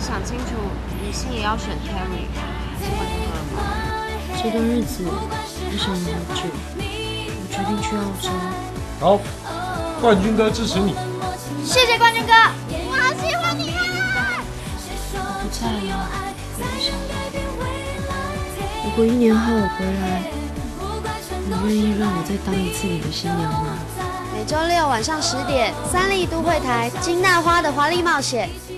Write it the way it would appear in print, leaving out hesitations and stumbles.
想清楚，你心也要选 Terry 还是冠军哥了吗？ 这段日子我想了好久，我决定去澳洲。 好，冠军哥支持你。 谢谢冠军哥，我好喜欢你啊！ 我不在了，不要想我。如果1年后我回来，你愿意让我再当一次你的新娘吗？ 每周六晚上10点，三立都会台金娜花的华丽冒险。